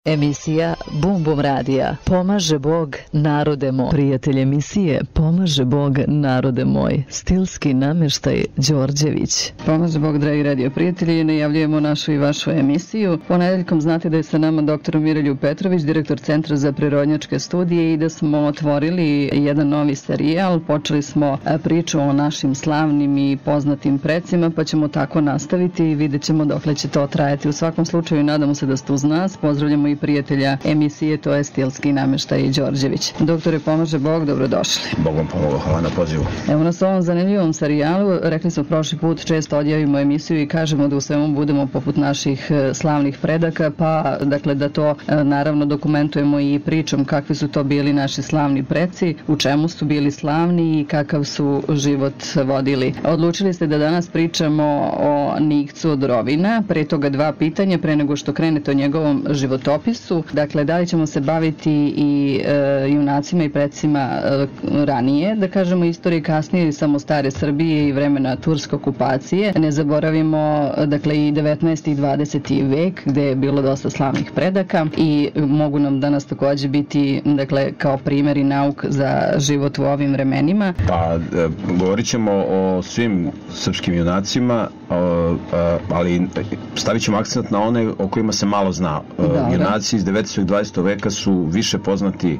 Emisija Bum Bum Radija. Pomaže Bog, narode moj. Prijatelj emisije Pomaže Bog, narode moj. Stilski namještaj Đorđević. Pomaže Bog, dragi radio prijatelji. Najavljujemo našu i vašu emisiju. Ponedeljkom znate da je sa nama dr. Mirelju Petrović, direktor Centra za prirodnjačke studije, i da smo otvorili jedan novi serijal. Počeli smo priču o našim slavnim i poznatim precima, pa ćemo tako nastaviti i vidjet ćemo dokle će to trajati. U svakom slučaju nadamo se da ste uz nas. Pozdravljamo i prijatelja emisije, to je Stilski namještaj Đorđević. Doktore, pomaže Bog, dobrodošli. Bog vam pomogao, hvala na pozivu. Evo nas u ovom zanimljivom serijalu, rekli smo prošli put, često odjavimo emisiju i kažemo da u svemu budemo poput naših slavnih predaka, pa dakle da to naravno dokumentujemo i pričom kakvi su to bili naši slavni preci, u čemu su bili slavni i kakav su život vodili. Odlučili ste da danas pričamo o Nikcu od Rovina, pre toga dva pitanja, pre nego što krenete o njegovom životopisu. Dakle, da li ćemo se baviti i junacima i precima ranije, da kažemo istorije kasnije, samo stare Srbije i vremena turske okupacije. Ne zaboravimo, dakle, i 19. i 20. vek, gde je bilo dosta slavnih predaka i mogu nam danas takođe biti, dakle, kao primjer i nauk za život u ovim vremenima. Pa, govorit ćemo o svim srpskim junacima, ali stavit ćemo akcent na one o kojima se malo zna. Junaci iz 19. i 20. veka su više poznati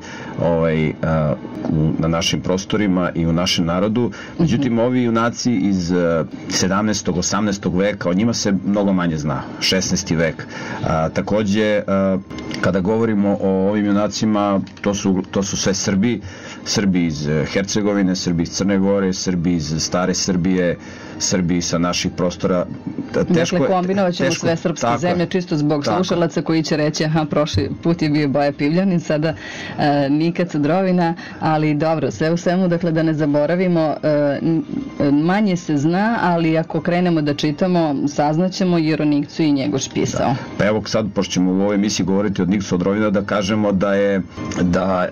na našim prostorima i u našem narodu. Međutim, ovi junaci iz 17. 18. veka, o njima se mnogo manje zna. 16. vek. Takođe, kada govorimo o ovim junacima, to su sve Srbi. Srbi iz Hercegovine, Srbi iz Crne Gore, Srbi iz stare Srbije, Srbi sa naših prostora. Dakle, kombinovat ćemo sve srpske zemlje, čisto zbog slušalaca koji će reći, aha, prošli put je bio Boja Pivljanin, sada Nikac od Rovina, ali dobro, sve u svemu, dakle, da ne zaboravimo, manje se zna, ali ako krenemo da čitamo, saznaćemo jer o Nikcu i Njegoš pisao. Pa evo sad, pošto ćemo u ovoj emisiji govoriti od Nikcu od Rovina, da kažemo da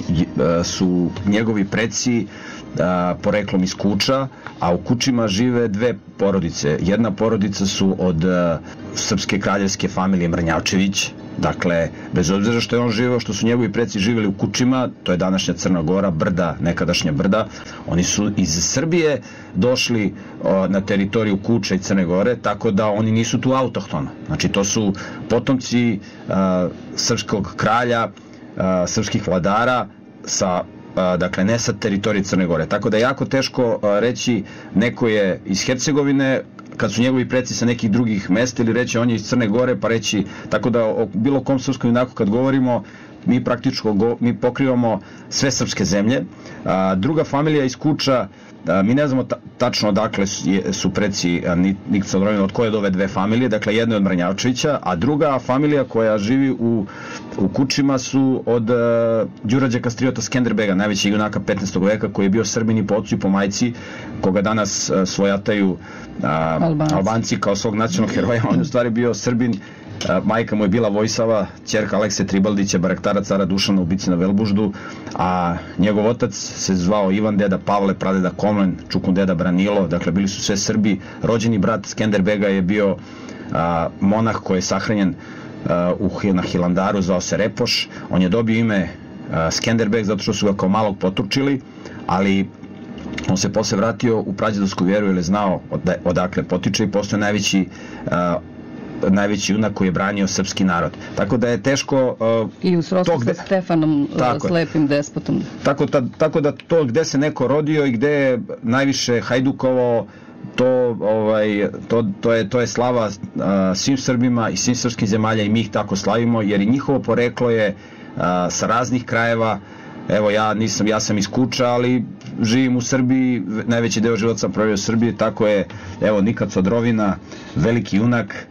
su njegovi preci poreklom iz Kuča, a u Kučima žive dve porodice. Jedna porodica su od srpske kraljevske familije Mrnjavčević. Dakle, bez obzira što je on živeo, što su njegovi preci živjeli u Kučima, to je današnja Crna Gora, Brda, nekadašnja Brda, oni su iz Srbije došli na teritoriju Kuča i Crne Gore, tako da oni nisu tu autohtona. Znači, to su potomci srpskog kralja, srpskih vladara, dakle, ne sa teritorije Crne Gore. Tako da je jako teško reći neko je iz Hercegovine, kad su njegovi preci sa nekih drugih mesta, ili reći on je iz Crne Gore, pa reći, tako da o bilo kom srpskom junaku kad govorimo, mi pokrivamo sve srpske zemlje. Druga familija iz Kuča, mi ne znamo tačno odakle su preci Nikca od Rovina, od koje od ove dve familije, dakle jedna je od Mrnjavčevića, a druga familija koja živi u Kučima su od Đurađa Kastriota Skenderbega, najvećeg junaka 15. veka, koji je bio Srbin i po ocu i po majci, koga danas svojataju Albanci kao svog nacionalnog heroja. On je u stvari bio Srbin. Majka mu je bila Vojsava, ćerka Alekse Tribaldića, baraktara cara Dušana, ubici na Velbuždu, a njegov otac se zvao Ivan, deda Pavle, pradeda Komlen, čukun deda Branilo, dakle bili su sve Srbi. Rođeni brat Skenderbega je bio monah koji je sahranjen na Hilandaru, zvao se Repoš. On je dobio ime Skenderbeg zato što su ga kao malog poturčili, ali on se posle vratio u prađedovsku vjeru jer je znao odakle potiče i postao najveći junak koji je branio srpski narod. Tako da je teško... I u srodstvu sa Stefanom, slepim despotom. Tako da to gde se neko rodio i gde je najviše hajdukovao, to je slava svim Srbima i svim srpskim zemalja, i mi ih tako slavimo, jer i njihovo poreklo je sa raznih krajeva. Evo, ja sam iz Kuča, ali živim u Srbiji, najveći deo života sam proveo u Srbiji, tako je, evo, Nikac od Rovina, veliki junak,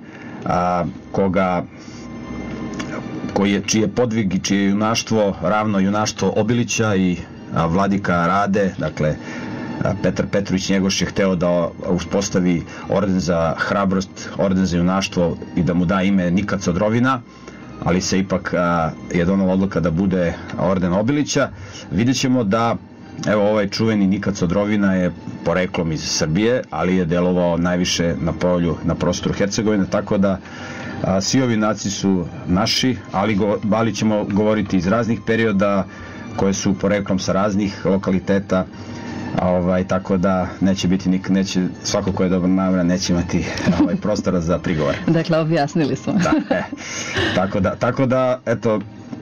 čije podvig i čije junaštvo ravno junaštvo Obilića i vladika Rade. Dakle, Petar Petrović Njegoš je hteo da uspostavi orden za hrabrost, orden za junaštvo i da mu da ime Nikac od Rovina, ali se ipak je donala odluka da bude orden Obilića. Vidjet ćemo da, evo, ovaj čuveni Nikac od Rovina je poreklom iz Srbije, ali je delovao najviše na prostoru Hercegovine, tako da Svi ovi junaci su naši, ali ćemo govoriti iz raznih perioda koje su poreklom sa raznih lokaliteta, tako da neće biti svako ko je dobro nameran neće imati prostora za prigovor. Dakle, objasnili smo. Tako da, eto,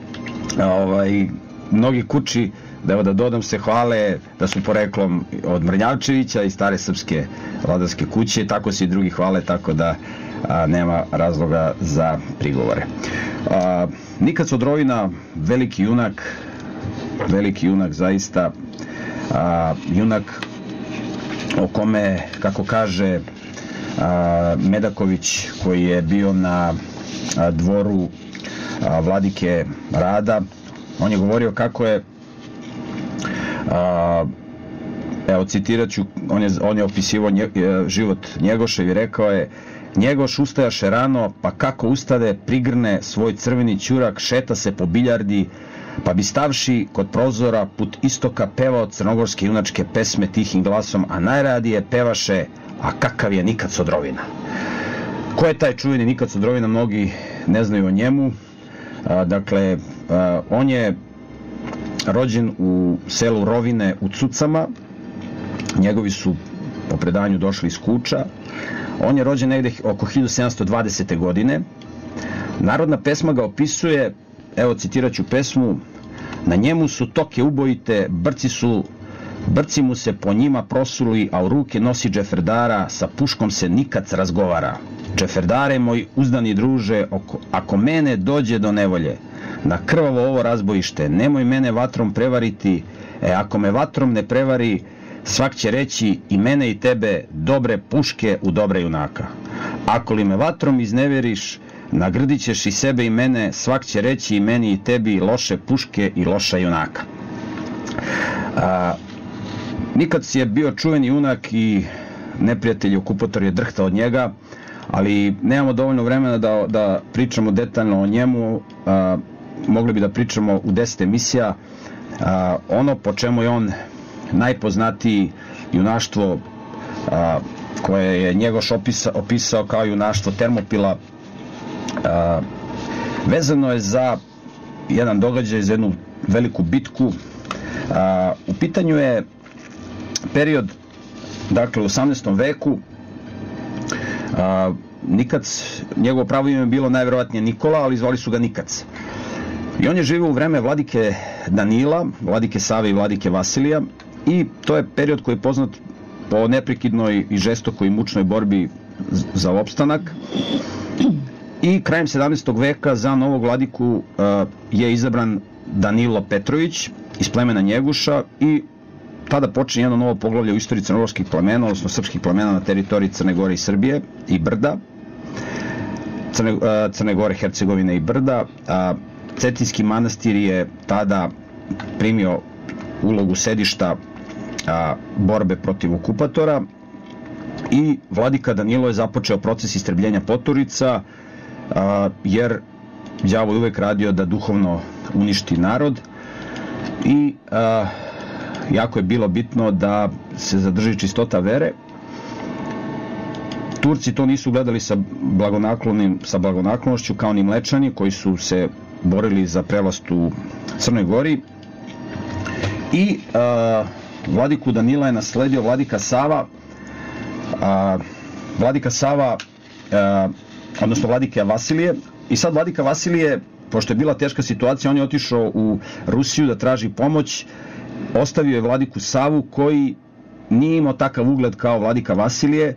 mnogi kući, da dodam se, hvale da su poreklom od Mrnjavčevića i stare srpske vladarske kuće, tako se i drugi hvale, tako da nema razloga za prigovore. Nikad Sodrovina, veliki junak zaista, junak o kome, kako kaže Medaković, koji je bio na dvoru vladike Rada, on je govorio kako je, evo citirat ću, on je opisivao život Njegoša i rekao je: Njegoš ustajaše rano, pa kako ustade, prigrne svoj crveni ćurak, šeta se po biljardi, pa bi stavši kod prozora put istoka pevao crnogorske junačke pesme tihim glasom, a najradije pevaše "A kakav je Nikad Sodrovina". Ko je taj čuveni Nikad Sodrovina, mnogi ne znaju o njemu. Dakle, on je rođen u selu Rovine u Cucama, njegovi su po predanju došli iz Kuča. On je rođen negde oko 1720. godine. Narodna pesma ga opisuje, evo citirat ću pesmu: "Na njemu su toke ubojite, brci mu se po njima prosuli, a u ruke nosi džeferdara, sa puškom se nikad razgovara. Džeferdare moj uzdani druže, ako mene dođe do nevolje, na krvavo ovo razbojište, nemoj mene vatrom prevariti, ako me vatrom ne prevari, svak će reći i mene i tebe dobre puške u dobre junaka. Ako li me vatrom izneveriš, nagrdit ćeš i sebe i mene, svak će reći i meni i tebi loše puške i loša junaka." Nikad je bio čuveni junak i neprijatelj okupator je drhtao od njega, ali nemamo dovoljno vremena da pričamo detaljno o njemu. Mogli bi da pričamo u 10 emisija. Ono po čemu je on najpoznatiji, junaštvo koje je Njegoš opisao kao junaštvo Termopila, vezano je za jedan događaj, za jednu veliku bitku. U pitanju je period, dakle, u 18. veku. Nikac, njegovo pravo ime je bilo najverovatnije Nikola, ali zvali su ga Nikac. I on je živio u vreme vladike Danila, vladike Save i vladike Vasilija, i to je period koji je poznat po neprekidnoj i žestokoj i mučnoj borbi za opstanak. I krajem 17. veka za novog vladiku je izabran Danilo Petrović iz plemena Njeguša i tada počinje jedno novo poglavlje u istoriji crnogorskih plemena, odnosno srpskih plemena na teritoriji Crne Gore i Srbije i Brda, Crne Gore, Hercegovine i Brda. Cetinski manastir je tada primio ulogu sedišta borbe protiv okupatora i vladika Danilo je započeo proces istrebljenja poturica, jer đavo je uvek radio da duhovno uništi narod i jako je bilo bitno da se zadrži čistota vere. Turci to nisu gledali sa blagonaklonošću kao ni Mlečani koji su se borili za prevlast u Crnoj Gori, i vladiku Danila je nasledio vladika Sava. Vladika Sava, odnosno vladike Vasilije, i sad vladika Vasilije, pošto je bila teška situacija, on je otišao u Rusiju da traži pomoć. Ostavio je vladiku Savu koji nije imao takav ugled kao vladika Vasilije.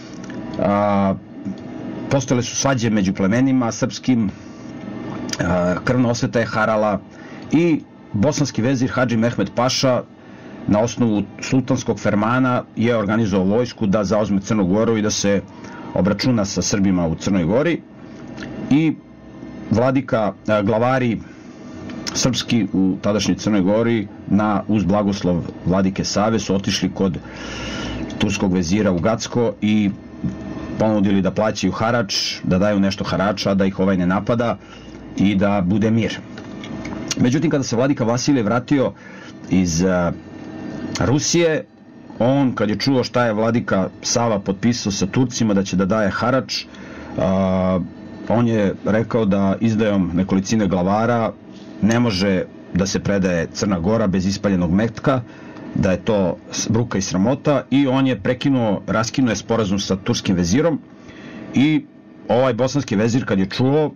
Postojale su svađe među plemenima srpskim, krvna osveta je harala i bosanski vezir Hadži Mehmed Paša na osnovu sultanskog fermana je organizovao vojsku da zauzme Crnu Goru i da se obračuna sa Srbima u Crnoj Gori. I glavari srpski u tadašnjoj Crnoj Gori uz blagoslov vladike Save su otišli kod turskog vezira u Gacko i ponudili da plaćaju harač, da daju nešto harača, da ih ovaj ne napada i da bude mir. Međutim, kada se vladika Vasilije vratio iz Rusije, on kad je čuo šta je vladika Sava potpisao sa Turcima da će da daje harač, on je rekao da izdajom nekolicine glavara ne može da se predaje Crna Gora bez ispaljenog metka, da je to bruka i sramota, i on je raskinuo je sporazum sa turskim vezirom, i ovaj bosanski vezir kad je čuo,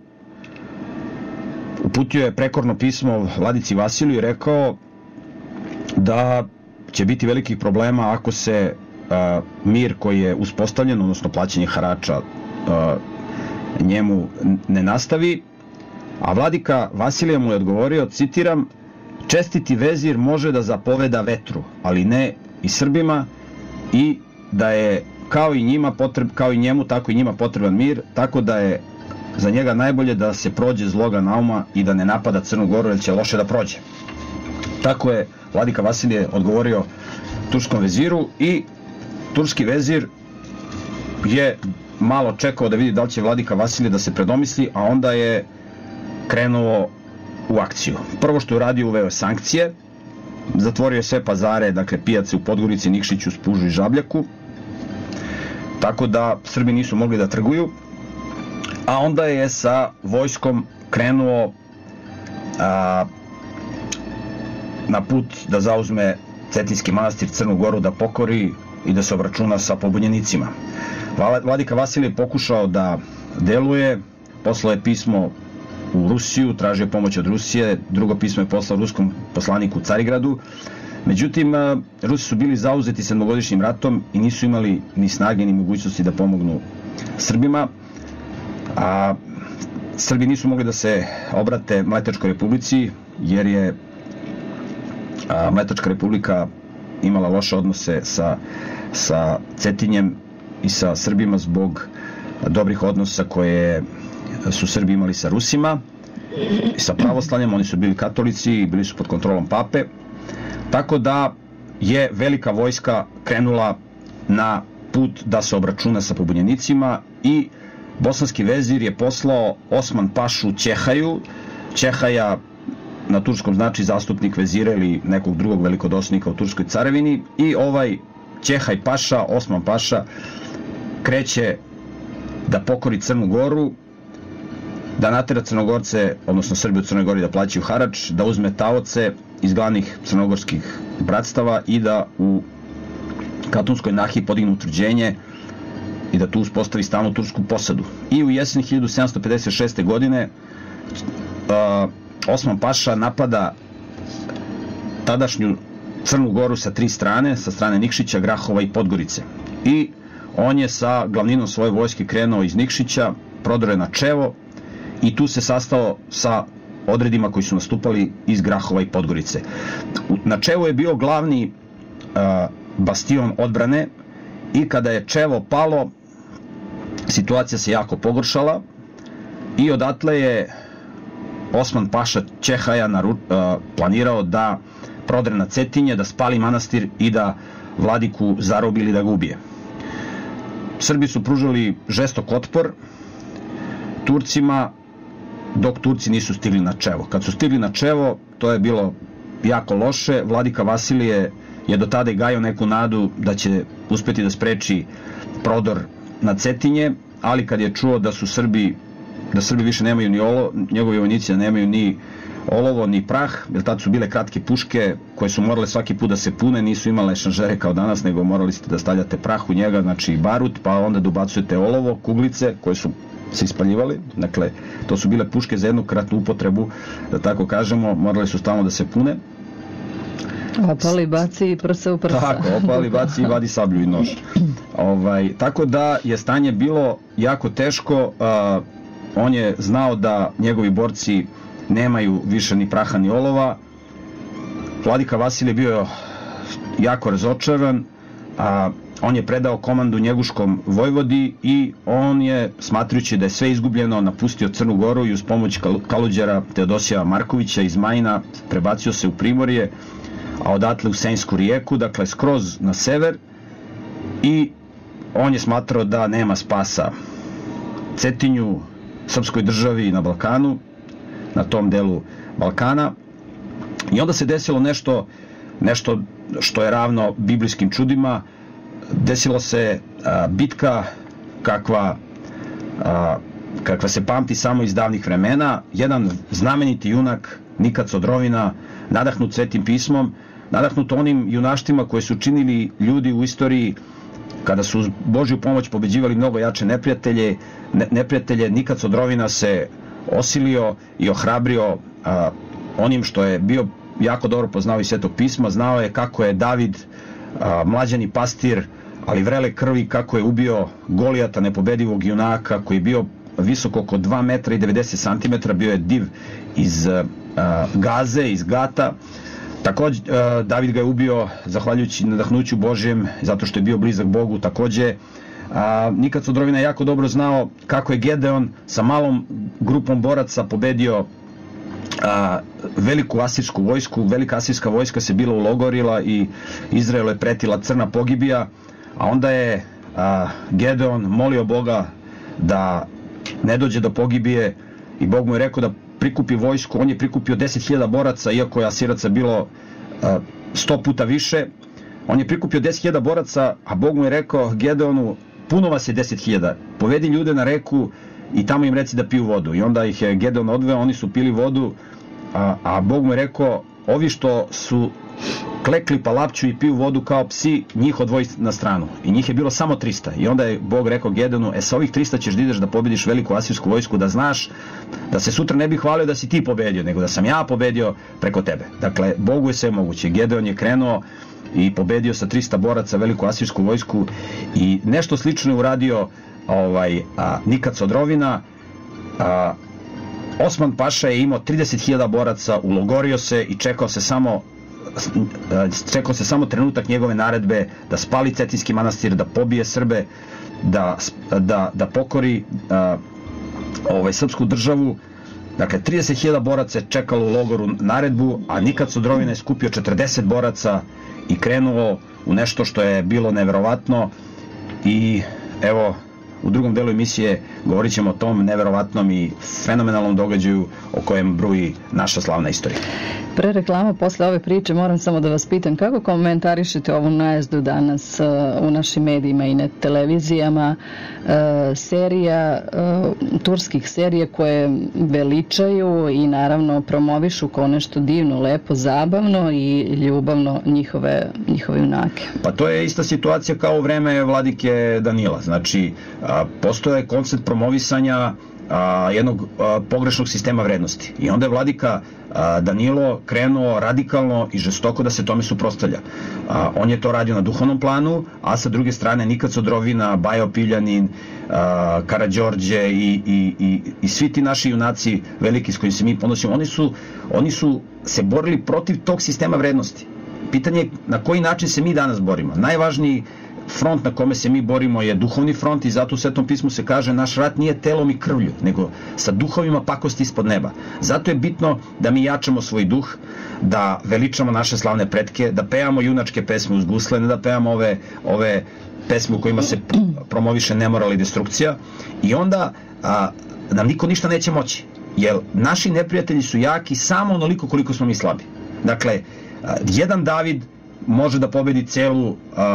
uputio je prekorno pismo vladici Vasiliju i rekao da će biti velikih problema ako se mir koji je uspostavljen, odnosno plaćanje harača, njemu ne nastavi. A vladika Vasilije mu je odgovorio, citiram: čestiti vezir može da zapoveda vetru, ali ne i Srbima, i da je kao i njemu, tako i njima potreban mir, tako da je za njega najbolje da se prođe zloga nauma i da ne napada Crnu Goru, jer će loše da prođe. Tako je vladika Vasilije odgovorio turskom veziru, i turski vezir je malo čekao da vidi da li će vladika Vasilije da se predomisli, a onda je krenuo u akciju. Prvo što je uradio, uveo je sankcije, zatvorio je sve pazare, dakle pijace u Podgorici, Nikšiću, Spužu i Žabljaku, tako da Srbi nisu mogli da trguju, a onda je sa vojskom krenuo na put da zauzme Cetinjski manastir, Crnu Goru, da pokori i da se obračuna sa pobunjenicima. Vladika Vasilije pokušao da deluje, poslao je pismo u Rusiju, tražio pomoć od Rusije, drugo pismo je poslao ruskom poslaniku u Carigradu. Međutim, Rusi su bili zauzeti sedmogodišnjim ratom i nisu imali ni snage ni mogućnosti da pomognu Srbima, a Srbi nisu mogli da se obrate Mletačkoj republici, jer je Mletačka republika imala loše odnose sa Cetinjem i sa Srbima zbog dobrih odnosa koje su Srbi imali sa Rusima i sa pravoslavljem. Oni su bili katolici i bili su pod kontrolom pape, tako da je velika vojska krenula na put da se obračuna sa pobunjenicima, i bosanski vezir je poslao Osman pašu Ćehaju. Ćehaja na turskom znači zastupnik vezira ili nekog drugog velikodostojnika u Turskoj carevini, i ovaj Ćehaj paša, Osman paša, kreće da pokori Crnu Goru, da natera Crnogorce, odnosno Srbi u Crnoj Gori, da plaćaju harač, da uzme taoce iz glavnih crnogorskih bratstava i da u Katunskoj nahiji podigne utvrđenje i da tu uspostavi stalnu tursku posadu. I u jeseni 1756. godine Osman paša napada tadašnju Crnu Goru sa tri strane, sa strane Nikšića, Grahova i Podgorice. I on je sa glavninom svoje vojske krenuo iz Nikšića, prodore na Čevo i tu se sastao sa odredima koji su nastupali iz Grahova i Podgorice. Na Čevu je bio glavni bastion odbrane i kada je Čevo palo, situacija se jako pogoršala i odatle je Osman paša Ćehaja planirao da prodre na Cetinje, da spali manastir i da vladiku zarobi ili da ga ubije. Srbi su pružali žestok otpor Turcima, dok Turci nisu stigli na Čevo. Kad su stigli na Čevo, to je bilo jako loše. Vladika Vasilije je do tada i gajao neku nadu da će uspeti da spreči prodor na Cetinje, ali kad je čuo da Srbi više nemaju ni olovo, njegovi vojnici nemaju ni olovo ni prah, jer tad su bile kratke puške koje su morale svaki put da se pune, nisu imale šanžere kao danas, nego morali ste da stavljate prah u njega, znači barut, pa onda da ubacujete olovo, kuglice koje su se ispaljivali. Dakle, to su bile puške za jednu kratnu upotrebu, da tako kažemo, morali su stalno da se pune. Opali, baci i prsa u prsa. Tako, opali, baci i vadi sablju i nož. Tako da je stanje bilo jako teško. On je znao da njegovi borci nemaju više ni praha ni olova. Vladika Vasilije bio jako razočaran, on je predao komandu njeguškom vojvodi i on je, smatrajući da je sve izgubljeno, napustio Crnu Goru i uz pomoć kaluđera Teodosija Markovića iz Majina prebacio se u Primorje, a odatle u Senjsku rijeku, dakle skroz na sever, i on je smatrao da nema spasa Cetinju, srpskoj državi na Balkanu, na tom delu Balkana. I onda se desilo nešto što je ravno biblijskim čudima. Desilo se bitka kakva kakva se pamti samo iz davnih vremena, jedan znameniti junak Nikad Sodrovina, nadahnut Svetim pismom, nadahnut onim junaštima koje su činili ljudi u istoriji kada su uz Božju pomoć pobeđivali mnogo jače neprijatelje. Nikad Sodrovina se osilio i ohrabrio onim što je bio jako dobro poznao iz Svetog pisma. Znao je kako je David, mlađani pastir, ali vrele krvi, kako je ubio Golijata, nepobedivog junaka, koji je bio visok oko 2 metra i 90 cm, bio je div iz Gaze, iz Gata. Takođe, David ga je ubio zahvaljujući nadahnuću Božjem, zato što je bio blizak Bogu. Takođe, Nikad Sodrovina je jako dobro znao kako je Gedeon sa malom grupom boraca pobedio veliku asirsku vojsku. Velika asirska vojska se bila ulogorila i Izraelu je pretila crna pogibija, a onda je Gedeon molio Boga da ne dođe do pogibije i Bog mu je rekao da prikupi vojsku. On je prikupio 10.000 boraca, iako je Asiraca bilo 100 puta više. On je prikupio 10.000 boraca, a Bog mu je rekao Gedeonu, puno vas je 10.000, povedi ljude na reku i tamo im reci da piju vodu. I onda ih je Gedeon odveo, oni su pili vodu, a Bog mu je rekao, ovi što su klekli pa lapću i piju vodu kao psi, njih odvoji na stranu. I njih je bilo samo 300. I onda je Bog rekao Gedeonu, sa ovih 300 ćeš da ideš da pobediš veliku asirsku vojsku, da znaš da se sutra ne bi hvalio da si ti pobedio, nego da sam ja pobedio preko tebe. Dakle, Bogu je sve moguće. Gedeon je krenuo i pobedio sa 300 boraca veliku asirsku vojsku i nešto slično je uradio Nikad Sodrovina. Osman Paša je imao 30.000 boraca, ulogorio se i čekao se samo trenutak njegove naredbe da spali Cetinjski manastir, da pobije Srbe, da pokori srpsku državu. Dakle, 30.000 boraca je čekalo u logoru naredbu, a Nikad Sodrovina je skupio 40 boraca i krenuo u nešto što je bilo neverovatno. I evo, u drugom delu emisije govorit ćemo o tom neverovatnom i fenomenalnom događaju o kojem bruji naša slavna istorija. Pre reklama, posle ove priče, moram samo da vas pitam kako komentarišete ovu najezdu danas u našim medijima i na televizijama serija, turskih serija koje veličaju i naravno promovišu kao nešto divno, lepo, zabavno i ljubavno njihove junake. Pa to je ista situacija kao u vreme vladike Danila. Znači, postoje koncept promovisanja jednog pogrešnog sistema vrednosti. I onda je vladika Danilo krenuo radikalno i žestoko da se tome suprotstavlja. On je to radio na duhovnom planu, a sa druge strane Nikad Sodrovina, Bajo Piljanin, Karađorđe i svi ti naši junaci veliki s kojim se mi ponosimo, oni su se borili protiv tog sistema vrednosti. Pitanje je na koji način se mi danas borimo. Najvažniji front na kome se mi borimo je duhovni front i zato u Svetom pismu se kaže naš rat nije telom i krvlju, nego sa duhovima pakosti ispod neba. Zato je bitno da mi jačamo svoj duh, da veličamo naše slavne pretke, da pevamo junačke pesme uz gusle, ne da pevamo ove pesme u kojima se promoviše nemoral i destrukcija, i onda nam niko ništa neće moći, jer naši neprijatelji su jaki samo onoliko koliko smo mi slabi. Dakle, jedan David može da pobedi celu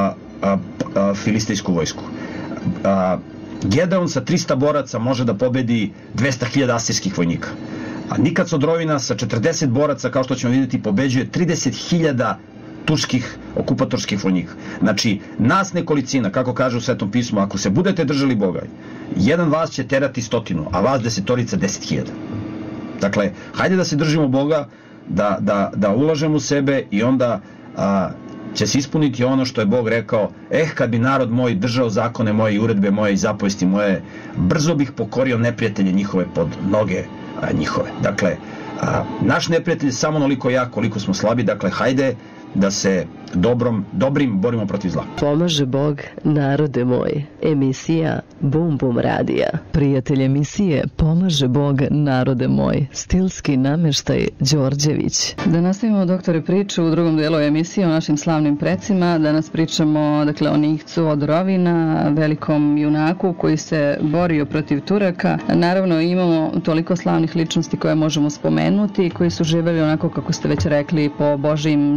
filistejsku vojsku. Gedeon sa 300 boraca može da pobedi 200.000 asirskih vojnika. A Nikad Sodrovina sa 40 boraca, kao što ćemo vidjeti, pobeđuje 30.000 turskih okupatorskih vojnika. Znači, nas nekolicina, kako kaže u Svetom pismu, ako se budete držali Boga, jedan vas će terati 100, a vas 10.000. Dakle, hajde da se držimo Boga, da ulažemo u sebe i onda će se ispuniti ono što je Bog rekao, kad bi narod moj držao zakone moje i uredbe moje i zapovesti moje, brzo bih pokorio neprijatelje njihove pod noge njihove. Dakle, naš neprijatelj je samo onoliko jak koliko smo slabi, dakle, hajde da se dobrim borimo protiv zla. Pomaže Bog, narode moj. Emisija Bum Bum radija. Prijatelj emisije Pomaže Bog, narode moj. Stilski nameštaj Đorđević. Da nastavimo, doktore, priču u drugom delu emisije o našim slavnim precima. Danas pričamo, dakle, o Nikcu od Rovina, velikom junaku koji se borio protiv Turaka. Naravno, imamo toliko slavnih ličnosti koje možemo spomenuti, koji su živeli onako, kako ste već rekli, po Božjim zakonima,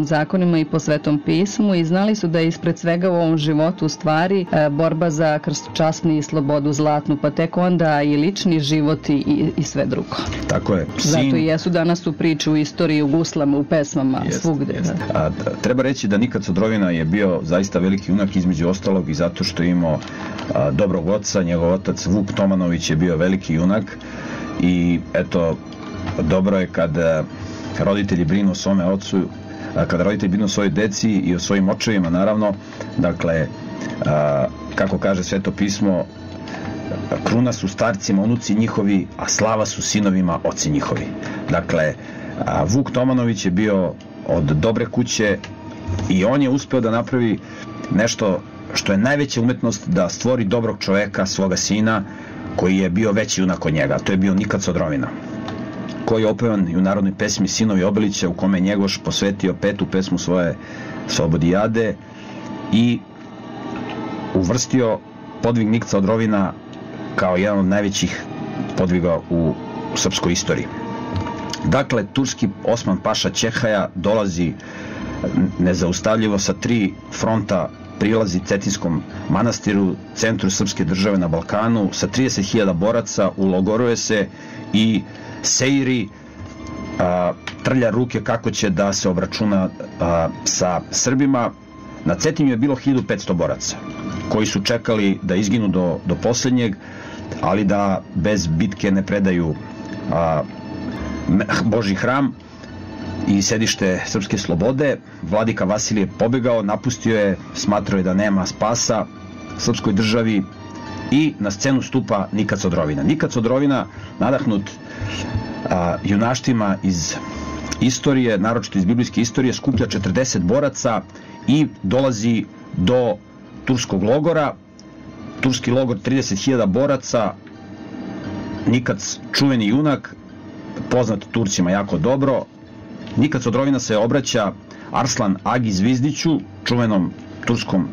evanđeljima i po Svetom pismu i znali su da je ispred svega u ovom životu u stvari borba za krst časni i slobodu zlatnu, pa tek onda i lični život i sve drugo. Tako je. Zato i jesu danas u priči, u istoriji, u guslama, u pesmama, svugde. Treba reći da Nikad Sodrovina je bio zaista veliki junak, između ostalog i zato što je imao dobrog oca. Njegov otac Vuk Tomanović je bio veliki junak i eto, dobro je kada roditelji brinu o svome ocu, kada roditelji brinu o svojoj deci i o svojim očevima, naravno. Dakle, kako kaže Sveto pismo, kruna su starcima unuci njihovi, a slava su sinovima oci njihovi. Dakle, Vuk Tomanović je bio od dobre kuće i on je uspeo da napravi nešto što je najveća umetnost, da stvori dobrog čoveka, svoga sina, koji je bio veći junak od njega. To je bio Nikad Sodrovina, koji je opevan i u narodnoj pesmi Sinovi Obilića, u kome je Njegoš posvetio 5. pesmu svoje Slobodijade i uvrstio podvig Nikad Sodrovina kao jedan od najvećih podviga u srpskoj istoriji. Dakle, turski Osman Paša Ćehaja dolazi nezaustavljivo sa 3 fronta, prilazi Cetinskom manastiru, centru srpske države na Balkanu, sa 30.000 boraca, ulogoruje se i seiri, trlja ruke kako će da se obračuna sa Srbima. Na Cetinju je bilo 1500 boraca koji su čekali da izginu do poslednjeg, ali da bez bitke ne predaju Božji hram i sedište srpske slobode. Vladika Vasilije je pobegao, napustio je, smatrao je da nema spasa srpskoj državi i na scenu stupa Nikad Sodrovina. Nikad Sodrovina, nadahnut junaštima iz istorije, naročito iz biblijske istorije, skuplja 40 boraca i dolazi do turskog logora. Turski logor, 30.000 boraca, Nikad čuveni junak, poznat Turcima jako dobro. Nikad Sodrovina se obraća Arslan Agi Zvizdiću, čuvenom turskom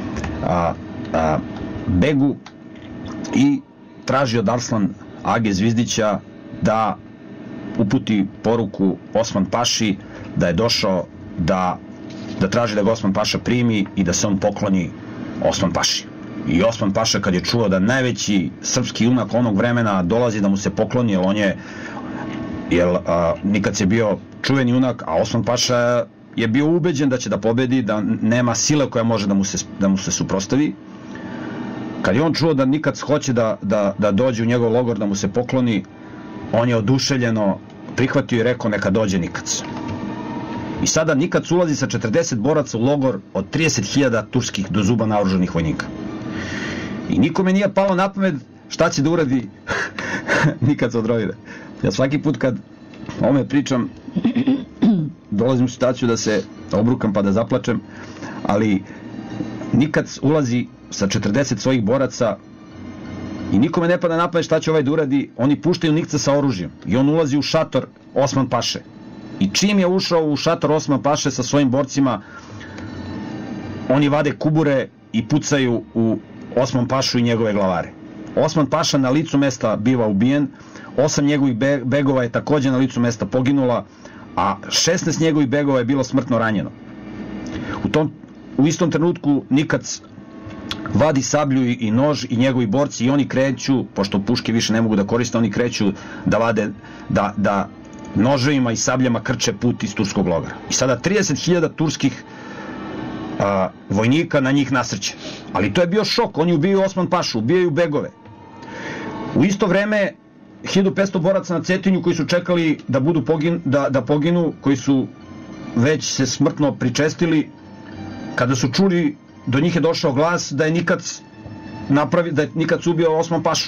begu, i traži od Arslan Age Zvizdića da uputi poruku Osman Paši da je došao da traži da ga Osman Paša primi i da se on pokloni Osman Paši. I Osman Paša, kad je čuo da najveći srpski junak onog vremena dolazi da mu se pokloni, jer on je Nikad je bio čuven junak, a Osman Paša je bio ubeđen da će da pobedi, da nema sile koja može da mu se suprostavi. Kad je on čuo da Nikad hoće da dođe u njegov logor, da mu se pokloni, on je oduševljeno prihvatio i rekao neka dođe Nikad. I sada Nikad ulazi sa 40 boraca u logor od 30.000 turskih do zuba naoružanih vojnika. I nikome nije palo na pamet šta će da uradi Nikad Sodrovina. Ja svaki put kad o ome pričam, dolazim u situaciju da se obrukam pa da zaplačem, ali Nikad ulazi sa 40 svojih boraca i nikome ne pada na pamet šta će ovaj da uradi. Oni puštaju Nikca sa oružjem i on ulazi u šator Osman Paše. I čim je ušao u šator Osman Paše sa svojim borcima, oni vade kubure i pucaju u Osman Pašu i njegove glavare. Osman Paša na licu mesta biva ubijen, 8 njegovih begova je takođe na licu mesta poginula, a 16 njegovih begova je bilo smrtno ranjeno. U istom trenutku Nikad vadi sablju i nož i njegovi borci i oni kreću, pošto puške više ne mogu da koriste, oni kreću da vade, da noževima i sabljama krče put iz turskog logora. I sada 30.000 turskih vojnika na njih nasrće. Ali to je bio šok, oni ubijaju Osman Pašu, ubijaju begove. U isto vreme 1500 boraca na Cetinju koji su čekali da poginu, koji su već se smrtno pričestili, kada su čuli, do njih je došao glas da je Nikad ubio Osman Pašu.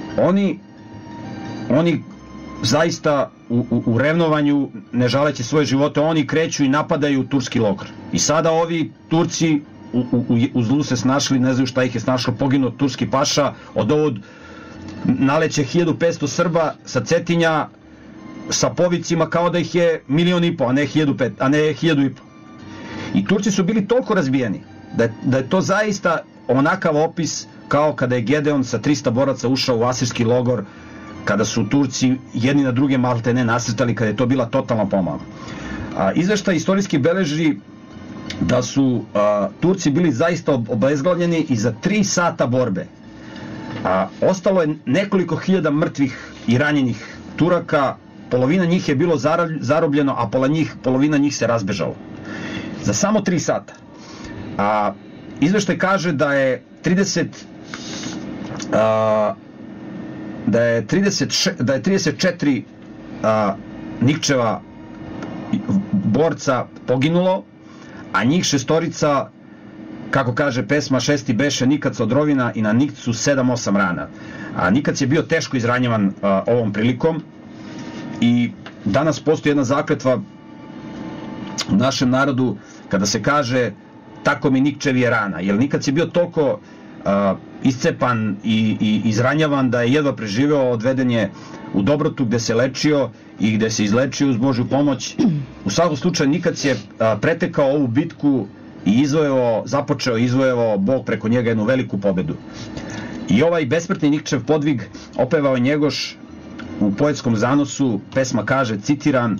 Oni zaista u revnovanju, ne žaleći svoje živote, oni kreću i napadaju turski logor. I sada ovi Turci u zlu se snašli, ne znaju šta ih je snašlo, poginuo turski paša, od ovog naleće 1500 Srba sa Cetinja sa povicima kao da ih je 1,5 miliona, a ne 1.500. I Turci su bili toliko razbijeni da je to zaista onakav opis kao kada je Gedeon sa 300 boraca ušao u asirski logor, kada su Turci jedni na druge maltene nasrtali, kada je to bila totalna pomama. Izveštaj istorijski beleži da su Turci bili zaista obezglavljeni i za 3 sata borbe ostalo je nekoliko hiljada mrtvih i ranjenih Turaka, polovina njih je bilo zarobljeno, a polovina njih se razbežalo. Za samo 3 sata. Izveštaj kaže da je 34 Nikčeva borca poginulo, a njih 6, kako kaže pesma, 6 beše Nikac od rovina i na Nikcu 7-8 rana. Nikac je bio teško izranjavan ovom prilikom i danas postoji jedna zakletva u našem narodu kada se kaže tako mi Nikčevi je rana, jer Nikac je bio toliko iscepan i izranjavan da je jedva preživeo, odveden je u Dobrotu gde se lečio i gde se izlečio uz Božju pomoć. U svakom slučaju Nikac je pretekao ovu bitku i započeo i izvojevao Bog preko njega jednu veliku pobedu. I ovaj besmrtni Nikčev podvig opevao je Njegoš u poetskom zanosu. Pesma kaže, citiram: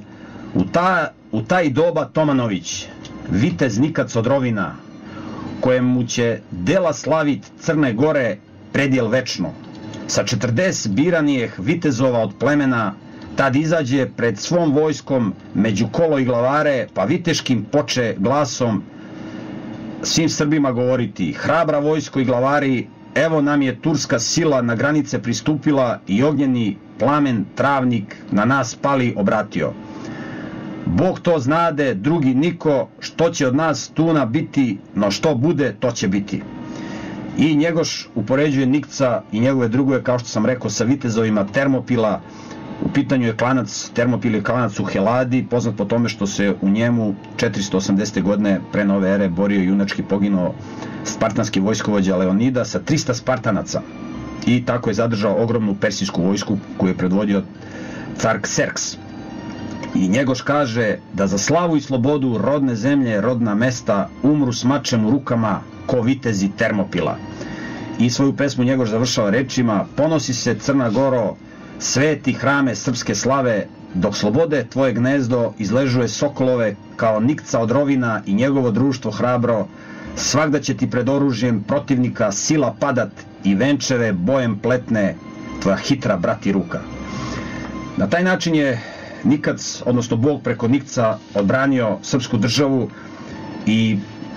u taj doba Tomanović, vitez Nikac od rovina, kojemu će dela slavit Crne Gore predjel večno, sa 40 biranijeh vitezova od plemena, tad izađe pred svom vojskom među kolo i glavare, pa viteškim poče glasom svim Srbima govoriti: hrabra vojsko i glavari, evo nam je turska sila na granice pristupila i ognjeni plamen travnik na nas pali obratio. Bog to znade, drugi niko, što će od nas tuna biti, no što bude, to će biti. I Njegoš upoređuje Nikca i njegove drugove, kao što sam rekao, sa vitezovima Termopila. U pitanju je klanac, Termopil je klanac u Heladi, poznat po tome što se u njemu 480. godine pre nove ere borio junački poginuo spartanski vojskovođa Leonida sa 300 Spartanaca. I tako je zadržao ogromnu persijsku vojsku koju je predvodio car Kserks. I Njegoš kaže da za slavu i slobodu rodne zemlje, rodna mesta umru s mačem u rukama ko vitezi Termopila. I svoju pesmu Njegoš završava rečima: ponosi se Crna Goro, sveti hrame srpske slave, dok slobode tvoje gnezdo izležuje sokolove kao Nikca od rovina i njegovo društvo hrabro, svagda će ti pred oružjem protivnika sila padat i venčeve bojem pletne tvoja hitra brati ruka. Na taj način je Nikac, odnosno Bog preko Nikca odbranio srpsku državu i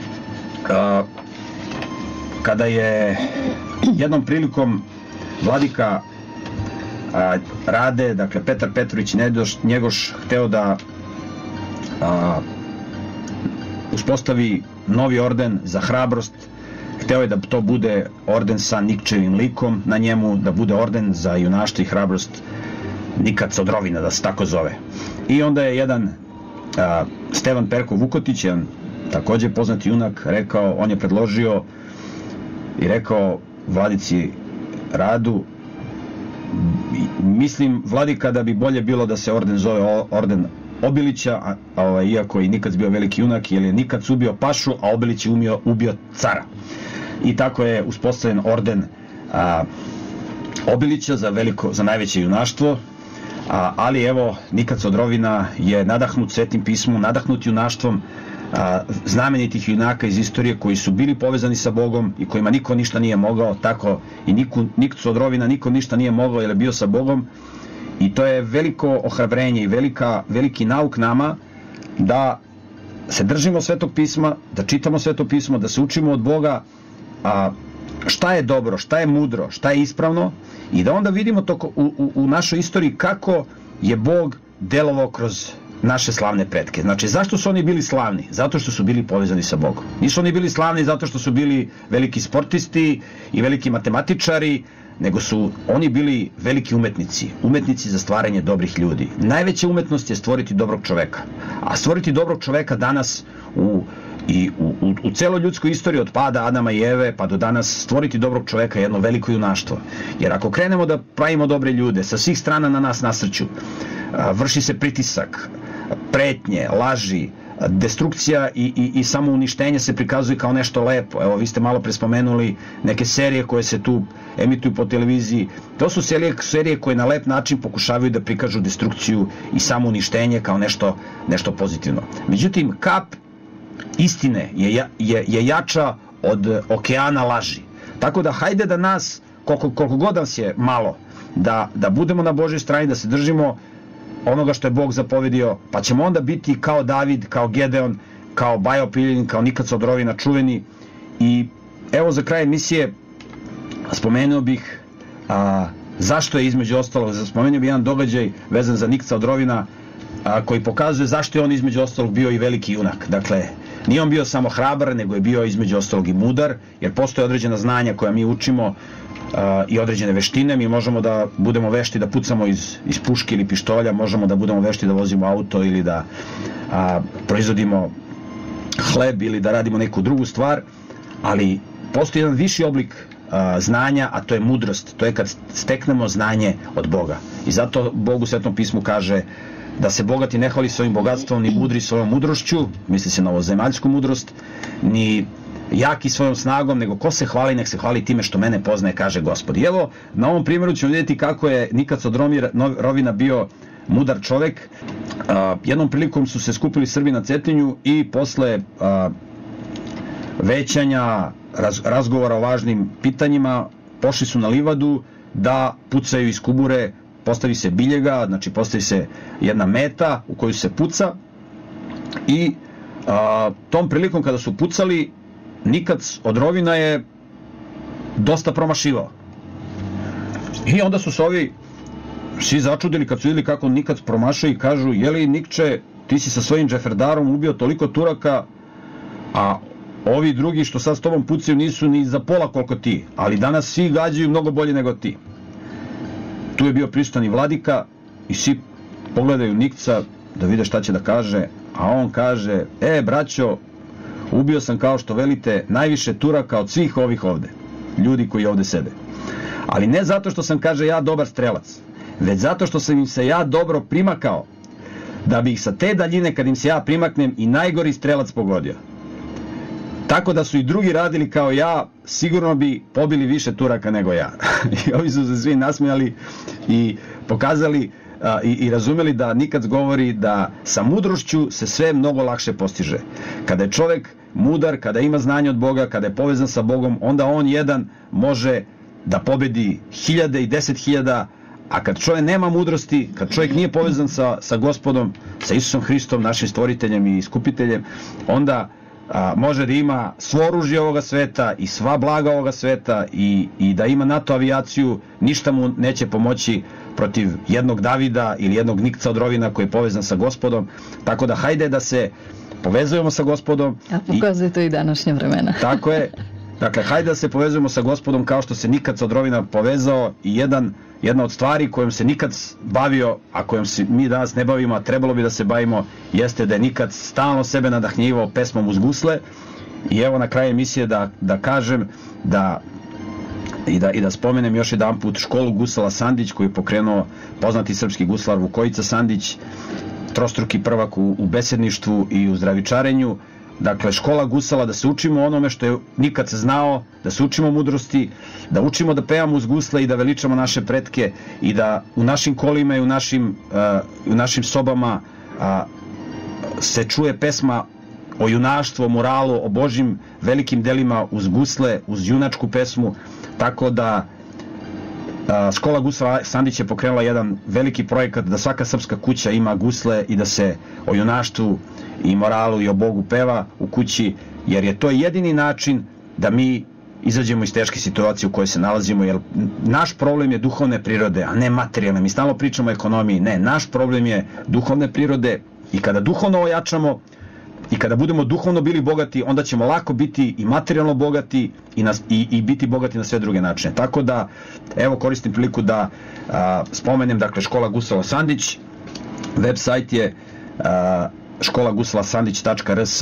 kada je jednom prilikom vladika Rade, dakle Petar Petrović Njegoš, hteo da uspostavi novi orden za hrabrost, hteo je da to bude orden sa Nikčevim likom na njemu, da bude orden za junaštvo i hrabrost Nikac od rovina, da se tako zove. I onda je jedan Stevan Perko Vukotić, jedan takođe poznati junak, rekao, on je predložio i rekao vladici Radu: mislim, vladika, da bi bolje bilo da se orden zove orden Obilića, iako je Nikac bio veliki junak, jer je Nikac ubio pašu, a Obilić je ubio cara. I tako je uspostavljen orden Obilića za najveće junaštvo. Ali evo, Nikac od rovina je nadahnut Svetim pismom, nadahnut junaštvom znamenitih junaka iz istorije koji su bili povezani sa Bogom i kojima niko ništa nije mogao, tako i Nikcu od rovina niko ništa nije mogao jer je bio sa Bogom. I to je veliko ohrabrenje i veliki nauk nama da se držimo Svetog pisma, da čitamo Sveto pismo, da se učimo od Boga šta je dobro, šta je mudro, šta je ispravno, i da onda vidimo u našoj istoriji kako je Bog delovao kroz naše slavne pretke. Znači, zašto su oni bili slavni? Zato što su bili povezani sa Bogom. Nisu oni bili slavni zato što su bili veliki sportisti i veliki matematičari, nego su oni bili veliki umetnici za stvaranje dobrih ljudi. Najveća umetnost je stvoriti dobrog čoveka. A stvoriti dobrog čoveka danas u celoj ljudskoj istoriji od pada Adama i Eve pa do danas, stvoriti dobrog čoveka je jedno veliko junaštvo. Jer ako krenemo da pravimo dobre ljude, sa svih strana na nas nasrću, vrši se pritisak, pretnje, laži, destrukcija i samouništenje se prikazuje kao nešto lepo. Evo, vi ste malo pre spomenuli neke serije koje se tu emituju po televiziji. To su serije koje na lep način pokušavaju da prikažu destrukciju i samouništenje kao nešto pozitivno. Međutim, kap istine je jača od okeana laži. Tako da hajde da nas, koliko god nas je malo, da budemo na Božoj strani, da se držimo onoga što je Bog zapovedio, pa ćemo onda biti kao David, kao Gedeon, kao Bajo Pilin, kao Nikad Sodrovina čuveni. I evo za kraj emisije spomenuo bih zašto je između ostalog, spomenuo bih jedan događaj vezan za Nikada Odrovina koji pokazuje zašto je on između ostalog bio i veliki junak. Dakle, nije on bio samo hrabar, nego je bio između ostalog i mudar, jer postoje određena znanja koja mi učimo i određene veštine. Mi možemo da budemo vešti da pucamo iz puške ili pištolja, možemo da budemo vešti da vozimo auto ili da proizvodimo hleb ili da radimo neku drugu stvar, ali postoji jedan viši oblik znanja, a to je mudrost. To je kad steknemo znanje od Boga. I zato Bog u Svetom pismu kaže da se bogati ne hvali svojim bogatstvom, ni mudri svojom mudrošću, misli se na ovozemaljsku mudrost, ni jaki svojom snagom, nego ko se hvali, nek se hvali time što mene poznaje, kaže Gospod. I evo, na ovom primjeru ćemo vidjeti kako je Nikad Sodrovina bio mudar čovek. Jednom prilikom su se skupili Srbi na Cetinju i posle većanja, razgovora o važnim pitanjima, pošli su na livadu da pucaju iz kubure, postavi se biljega, znači postavi se jedna meta u koju se puca i tom prilikom kada su pucali, Nikad Odrovina je dosta promašivao. I onda su se ovi svi začudili kad su vidjeli kako Nikad promašao i kažu, jeli Nikče, ti si sa svojim džeferdarom ubio toliko Turaka, a ovi drugi što sad s tobom pucaju nisu ni za pola koliko ti, ali danas svi gađaju mnogo bolje nego ti. Tu je bio prisutan i vladika i svi pogledaju Nikca da vide šta će da kaže, a on kaže, braćo, ubio sam kao što velite najviše Turaka od svih ovih ovde, ljudi koji ovde sede. Ali ne zato što sam, kaže, ja dobar strelac, već zato što sam im se ja dobro primakao, da bi ih sa te daljine kad im se ja primaknem i najgori strelac pogodio. Tako da su i drugi radili kao ja, sigurno bi pobili više Turaka nego ja. I ovi su se svi nasmijali i pokazali i razumeli da Nikad govori da sa mudrošću se sve mnogo lakše postiže. Kada je čovek mudar, kada ima znanje od Boga, kada je povezan sa Bogom, onda on jedan može da pobedi 1000 i 10.000, a kad čovjek nema mudrosti, kad čovjek nije povezan sa Gospodom, sa Isusom Hristom, našim stvoriteljem i iskupiteljem, onda može da ima svo oružje ovoga sveta i sva blaga ovoga sveta i da ima NATO avijaciju, ništa mu neće pomoći protiv jednog Davida ili jednog Nikada Odrovina koji je povezan sa Gospodom. Tako da hajde da se povezujemo sa Gospodom. A pokazuje to i današnje vremena. Tako je. Dakle, hajde da se povezujemo sa Gospodom kao što se Nikad Odrovina povezao i jedna od stvari kojom se Nikad bavio, a kojom se mi danas ne bavimo, a trebalo bi da se bavimo, jeste da je Nikad stalno sebe nadahnjivao pesmom uz gusle. I evo na kraju emisije da kažem i da spomenem još jedan put školu gusala Sandić koju je pokrenuo poznati srpski guslar Vukojica Sandić, trostruki prvak u besedništvu i u zdravičarenju. Dakle, škola gusala, da se učimo onome što je Nikad se znao, da se učimo mudrosti, da učimo da pevamo uz gusle i da veličamo naše pretke i da u našim kolima i u našim sobama se čuje pesma o junaštvu, o moralu, o Božjim velikim delima uz gusle, uz junačku pesmu. Tako da škola gusla Sandić je pokrenula jedan veliki projekat da svaka srpska kuća ima gusle i da se o junaštvu i moralu i o Bogu peva u kući, jer je to jedini način da mi izađemo iz teške situacije u kojoj se nalazimo, jer naš problem je duhovne prirode, a ne materijalne. Mi stalno pričamo o ekonomiji, ne, naš problem je duhovne prirode i kada duhovno ojačamo i kada budemo duhovno bili bogati, onda ćemo lako biti i materijalno bogati i biti bogati na sve druge načine. Tako da, evo, koristim priliku da spomenem, dakle, škola gusala Sandić, web sajt je školagusalasandić.rs,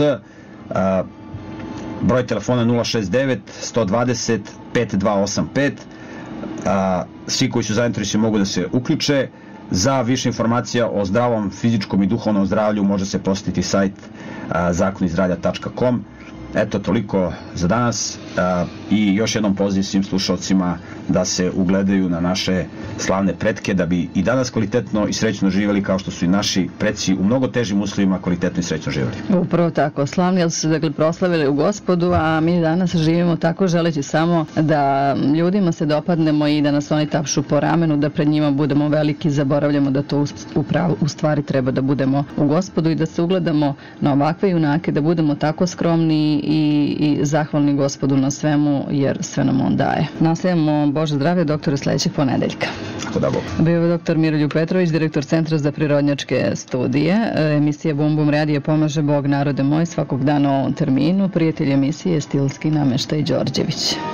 broj telefona 069 120 5285. Svi koji su zainteresovani mogu da se uključe. Za više informacija o zdravom fizičkom i duhovnom zdravlju može se posjetiti sajt zakonizdravlja.com. Eto, toliko za danas. i još jednom poziv svim slušalcima da se ugledaju na naše slavne pretke, da bi i danas kvalitetno i srećno živjeli kao što su i naši preci u mnogo težim uslovima kvalitetno i srećno živjeli. Upravo tako, slavni su se dakle proslavili u Gospodu, a mi danas živimo tako želeći samo da ljudima se dopadnemo i da nas oni tapšu po ramenu, da pred njima budemo veliki, zaboravljamo da to u stvari treba da budemo u Gospodu i da se ugledamo na ovakve junake, da budemo tako skromni i zahvalni Gospodu na svemu, jer sve nam on daje. Nastavljamo, Bože zdravlje, doktore, sledećeg ponedeljka. Bio je doktor Miroljub Petrović, direktor Centra za prirodnjačke studije. Emisija Bum Bum radija Pomaže Bog, narode moj, svakog dana u ovom terminu. Prijatelj emisije Stilski nameštaj Đorđević.